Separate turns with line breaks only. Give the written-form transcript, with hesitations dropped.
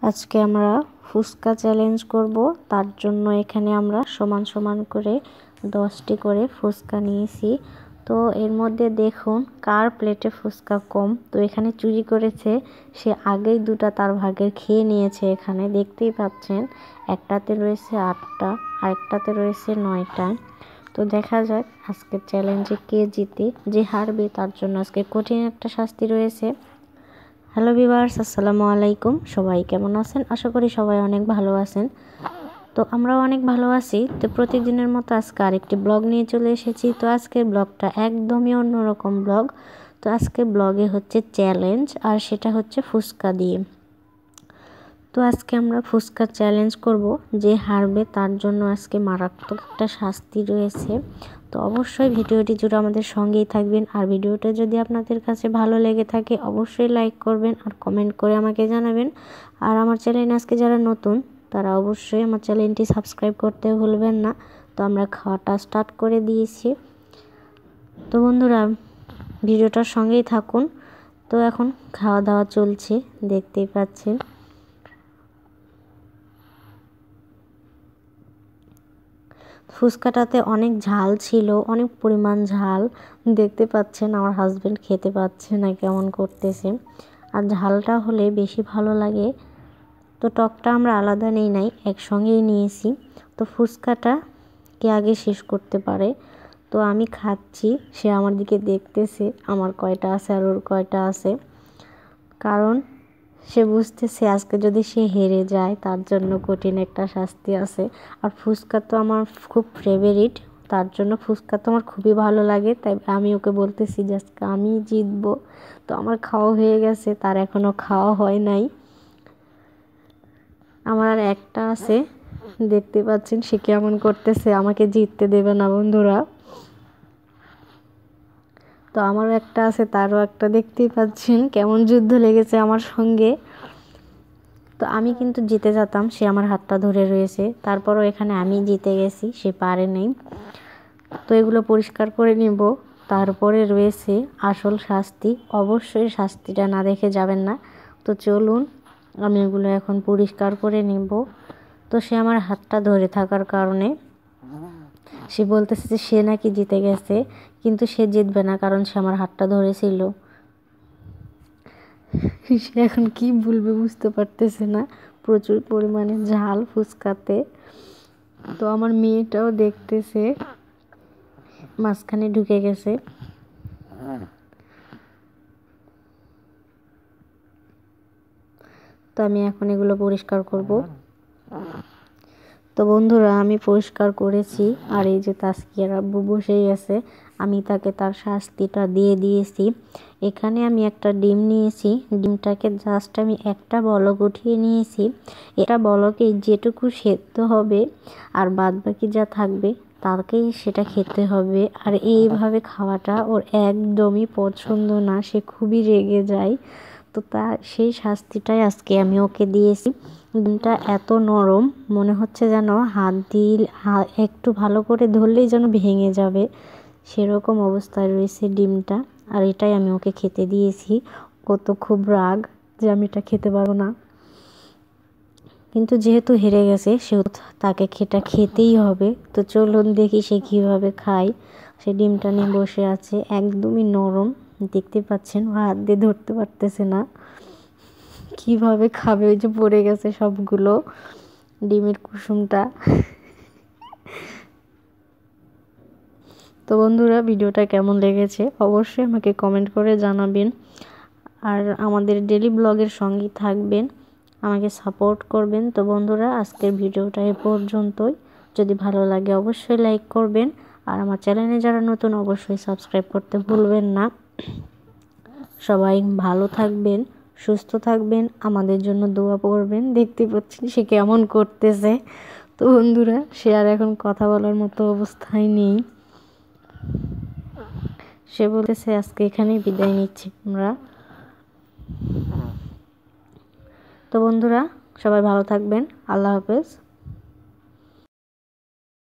আজকে আমরা ফুচকা চ্যালেঞ্জ করব। তার জন্য এখানে আমরা সমান সমান করে 10টি করে ফুচকা নিয়েছি। তো এর মধ্যে দেখুন কার প্লেটে ফুচকা কম। তো এখানে চুরি করেছে সে, আগেই দুটো তার ভাগের খেয়ে নিয়েছে। এখানে দেখতেই পাচ্ছেন একটাতে রয়েছে 8টা, আরেকটাতে রয়েছে 9টা। তো দেখা যাক আজকে চ্যালেঞ্জে কে জিতে। যে হারবে তার জন্য আজকে কঠিন একটা শাস্তি রয়েছে। হ্যালো ভিউয়ার্স, আসসালামু আলাইকুম। সবাই কেমন আছেন? আশা করি সবাই অনেক ভালো আছেন। তো আমরাও অনেক ভালো আছি। তো প্রতিদিনের মতো আজকে আরেকটি ব্লগ নিয়ে চলে এসেছি। তো আজকের ব্লগটা একদমই অন্যরকম ব্লগ। তো আজকের ব্লগে হচ্ছে চ্যালেঞ্জ, আর সেটা হচ্ছে ফুচকা দিয়ে। তো আজকে আমরা ফুচকা চ্যালেঞ্জ করব। যে হারবে তার জন্য আজকে মারাত্মক একটা শাস্তি রয়েছে। তো অবশ্যই ভিডিওটি জুড়ে আমাদের সঙ্গেই থাকবেন। আর ভিডিওটা যদি আপনাদের কাছে ভালো লেগে থাকে অবশ্যই লাইক করবেন আর কমেন্ট করে আমাকে জানাবেন। আর আমার চ্যানেলে আজকে যারা নতুন তারা অবশ্যই আমার চ্যানেলটি সাবস্ক্রাইব করতে ভুলবেন না। তো আমরা খাওয়াটা স্টার্ট করে দিয়েছি। তো বন্ধুরা ভিডিওটার সঙ্গেই থাকুন। তো এখন খাওয়া দাওয়া চলছে, দেখতেই পাচ্ছেন। ফুচকাটাতে অনেক ঝাল ছিল, অনেক পরিমাণ ঝাল। দেখতে পাচ্ছেন আমার হাজবেন্ড খেতে পাচ্ছে না, কেমন করতেছে। আর ঝালটা হলে বেশি ভালো লাগে। তো টকটা আমরা আলাদা নেই নাই, একসঙ্গেই নিয়েছি। তো ফুচকাটা কে আগে শেষ করতে পারে। তো আমি খাচ্ছি, সে আমার দিকে দেখতেছে আমার কয়টা আছে আর ওর কয়টা আছে। কারণ সে বুঝতেছে আজকে যদি সে হেরে যায় তার জন্য কঠিন একটা শাস্তি আছে। আর ফুচকা তো আমার খুব ফেভারিট, তার জন্য ফুচকা তো আমার খুবই ভালো লাগে। তাই আমি ওকে বলতেছি যে আজকে আমি জিতবো। তো আমার খাওয়া হয়ে গেছে, তার এখনও খাওয়া হয় নাই। আমার আর একটা আছে, দেখতে পাচ্ছেন সে কেমন করতেছে, আমাকে জিততে দেবে না বন্ধুরা। তো আমারও একটা আছে, তারও একটা, দেখতেই পাচ্ছেন কেমন যুদ্ধ লেগেছে আমার সঙ্গে। তো আমি কিন্তু জিতে যেতাম, সে আমার হাতটা ধরে রয়েছে। তারপরও এখানে আমি জিতে গেছি, সে পারে নাই। তো এগুলো পরিষ্কার করে নিব। তারপরে রয়েছে আসল শাস্তি। অবশ্যই শাস্তিটা না দেখে যাবেন না। তো চলুন আমি এগুলো এখন পরিষ্কার করে নিব। তো সে আমার হাতটা ধরে থাকার কারণে সে বলতেছে যে সে নাকি জিতে গেছে, কিন্তু সে জিতবে না, কারণ সে আমার হাতটা ধরেছিল। সে এখন কি বলবে বুঝতে পারতেছে না। প্রচুর পরিমাণে ঝাল ফুচকাতে। তো আমার মেয়েটাও দেখতেছে, মাঝখানে ঢুকে গেছে। তো আমি এখন এগুলো পরিষ্কার করব। তো বন্ধুরা আমি পরিষ্কার করেছি। আর এই যে তাসকিয়ার আব্বু বসেই আছে, আমি তাকে তার শাস্তিটা দিয়ে দিয়েছি। এখানে আমি একটা ডিম নিয়েছি, ডিমটাকে জাস্ট আমি একটা বলক উঠিয়ে নিয়েছি। এটা বলকে যেটুকু সেদ্ধ হবে আর বাদবাকি যা থাকবে তাকেই সেটা খেতে হবে। আর এইভাবে খাওয়াটা ওর একদমই পছন্দ না, সে খুবই রেগে যায়। তো সেই শাস্তিটাই আজকে আমি ওকে দিয়েছি। ডিমটা এত নরম, মনে হচ্ছে যেন হাত দিয়ে একটু ভালো করে ধরলেই যেন ভেঙে যাবে, সেরকম অবস্থায় রয়েছে ডিমটা। আর এটাই আমি ওকে খেতে দিয়েছি। ও তো খুব রাগ যে আমি এটা খেতে পারবো না, কিন্তু যেহেতু হেরে গেছে সেহেতু তাকে খেতেই হবে। তো চলুন দেখি সে কীভাবে খায়। সে ডিমটা নিয়ে বসে আছে, একদমই নরম, দেখতে পাচ্ছেন ও হাত দিয়ে ধরতে পারতেছে না। কিভাবে খাবে, ওই যে পড়ে গেছে সবগুলো ডিমের কুসুমটা। তো বন্ধুরা ভিডিওটা কেমন লেগেছে অবশ্যই আমাকে কমেন্ট করে জানাবেন। আর আমাদের ডেলি ব্লগের সঙ্গেই থাকবেন, আমাকে সাপোর্ট করবেন। তো বন্ধুরা আজকের ভিডিওটা এ পর্যন্তই। যদি ভালো লাগে অবশ্যই লাইক করবেন। আর আমার চ্যানেলে যারা নতুন অবশ্যই সাবস্ক্রাইব করতে ভুলবেন না। সবাই ভালো থাকবেন, সুস্থ থাকবেন, আমাদের জন্য দোয়া করবেন। দেখতে পাচ্ছেন সে কেমন করতেছে। তো বন্ধুরা সে আর এখন কথা বলার মতো অবস্থায় নেই। সে বলতেছে আজকে এখানেই বিদায় নিচ্ছি আমরা। তো বন্ধুরা সবাই ভালো থাকবেন, আল্লাহ হাফেজ।